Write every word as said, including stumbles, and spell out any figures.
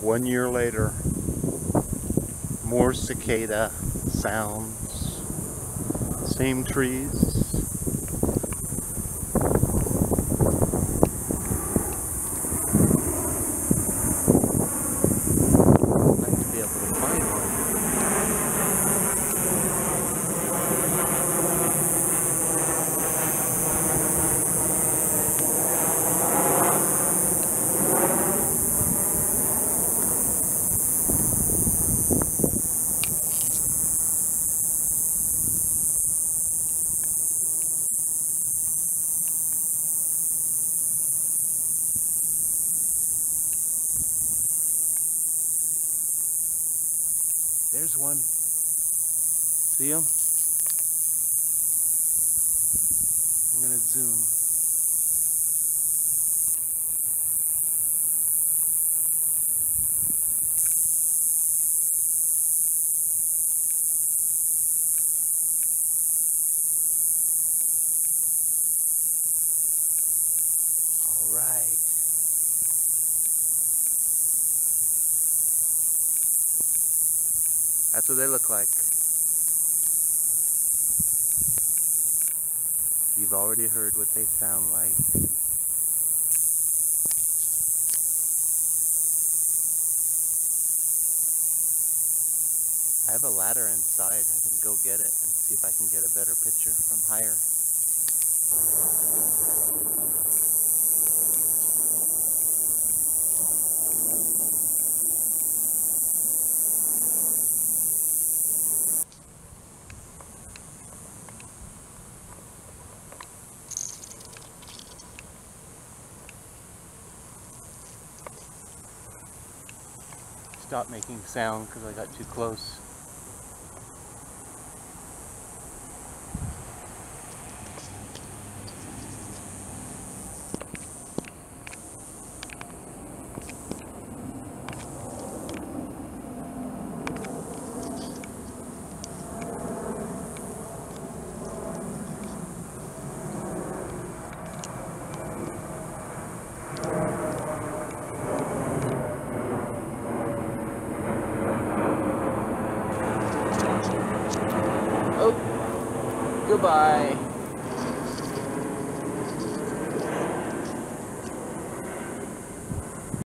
One year later, more cicada sounds, same trees. I'd like to be able to find one. There's one. See him? I'm gonna zoom. All right. That's what they look like. You've already heard what they sound like. I have a ladder inside. I can go get it and see if I can get a better picture from higher. Stop making sound because I got too close. Oh, goodbye.